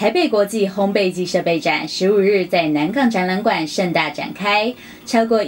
台北国际烘焙暨设备展15日在南港展览馆盛大展开，超过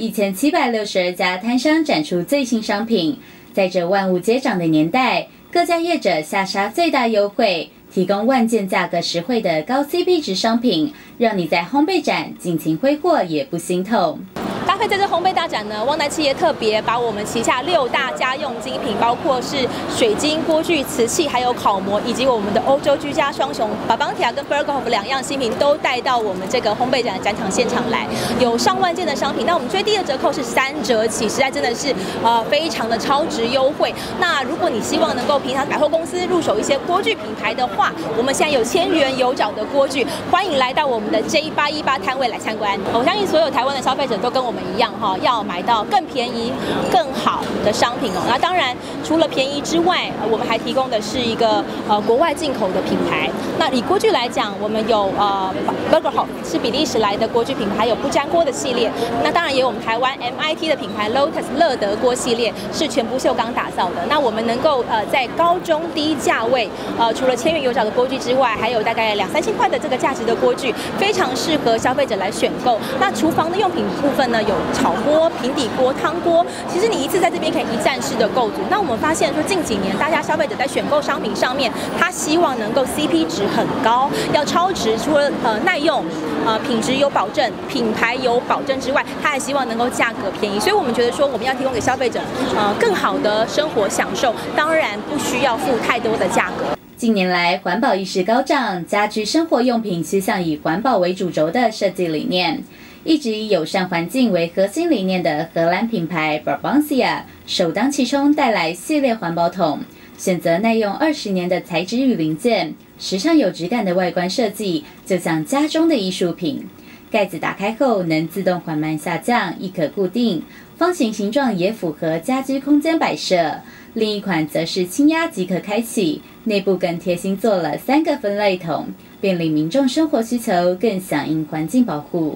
1762家摊商展出最新商品。在这万物皆涨的年代，各家业者下杀最大优惠，提供万件价格实惠的高 CP 值商品，让你在烘焙展尽情挥霍也不心痛。 搭配这次烘焙大展呢，旺达企业特别把我们旗下6大家用精品，包括是水晶、锅具、瓷器，还有烤模，以及我们的欧洲居家双雄Babantia跟 Berghoff 2样新品都带到我们这个烘焙展的展场现场来，有上万件的商品。那我们最低的折扣是3折起，实在真的是非常的超值优惠。那如果你希望能够平常百货公司入手一些锅具品牌的话，我们现在有1000元有找的锅具，欢迎来到我们的 J818摊位来参观。我相信所有台湾的消费者都跟我们一样哈，要买到更便宜、更好的商品哦。那当然，除了便宜之外，我们还提供的是一个国外进口的品牌。那以锅具来讲，我们有Berghoff 是比利时来的锅具品牌，还有不粘锅的系列。那当然也有我们台湾 MIT 的品牌 Lotus 乐德锅系列，是全不锈钢打造的。那我们能够在高中低价位，除了1000元有找的锅具之外，还有大概2-3千块的这个价值的锅具，非常适合消费者来选购。那厨房的用品部分呢，有炒锅、平底锅、汤锅，其实你一次在这边可以一站式的购足。那我们发现说，近几年大家消费者在选购商品上面，他希望能够 CP 值很高，要超值，除了耐用、品质有保证、品牌有保证之外，他还希望能够价格便宜。所以我们觉得说，我们要提供给消费者更好的生活享受，当然不需要付太多的价格。 近年来，环保意识高涨，家居生活用品趋向以环保为主轴的设计理念。一直以友善环境为核心理念的荷兰品牌 Babantia 首当其冲带来系列环保桶，选择耐用20年的材质与零件，时尚有质感的外观设计，就像家中的艺术品。盖子打开后能自动缓慢下降，亦可固定，方形形状也符合家居空间摆设。另一款则是轻压即可开启，内部更贴心做了3个分类桶，便利民众生活需求，更响应环境保护。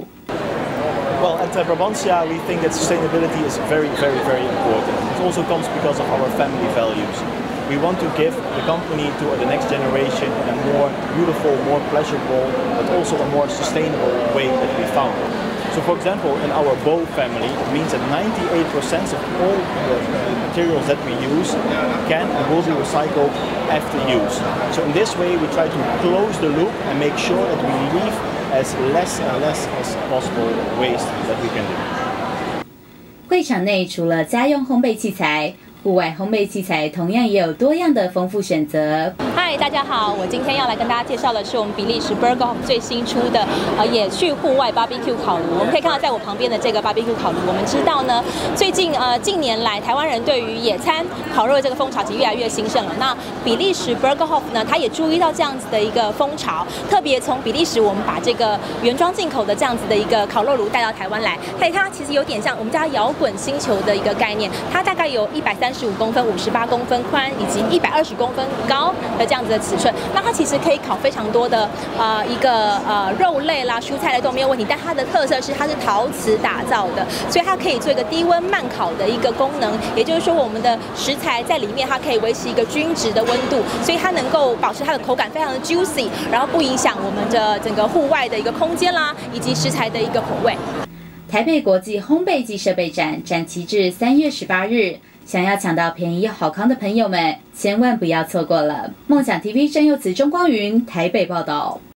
Well, at Brabantia, we think that sustainability is very, very, very important. It also comes because of our family values. We want to give the company to the next generation in a more beautiful, more pleasurable, but also a more sustainable way that we found. So, for example, in our bow family, it means that 98% of all the materials that we use can and will be recycled after use. So, in this way, we try to close the loop and make sure that we leave as less and less as possible waste that we can do. 会场内除了家用烘焙器材，户外烘焙器材同样也有多样的丰富选择。 嗨，大家好，我今天要来跟大家介绍的是我们比利时 Berghoff 最新出的野趣户外 BBQ 烤炉。我们可以看到在我旁边的这个 BBQ 烤炉，我们知道呢，最近近年来台湾人对于野餐烤肉的这个风潮其实越来越兴盛了。那比利时 Berghoff 呢，他也注意到这样子的一个风潮，特别从比利时我们把这个原装进口的这样子的一个烤肉炉带到台湾来。它其实有点像我们家摇滚星球的一个概念，它大概有135公分、58公分宽以及120公分高的这样子的尺寸。那它其实可以烤非常多的一个肉类啦、蔬菜类都没有问题，但它的特色是它是陶瓷打造的，所以它可以做一个低温慢烤的一个功能。也就是说，我们的食材在里面它可以维持一个均值的温度，所以它能够保持它的口感非常的 juicy， 然后不影响我们的整个户外的一个空间啦，以及食材的一个口味。 台北国际烘焙暨设备展展期至3月18日。想要抢到便宜又好康的朋友们，千万不要错过了！梦想 TV 郑佑慈、钟光云台北报道。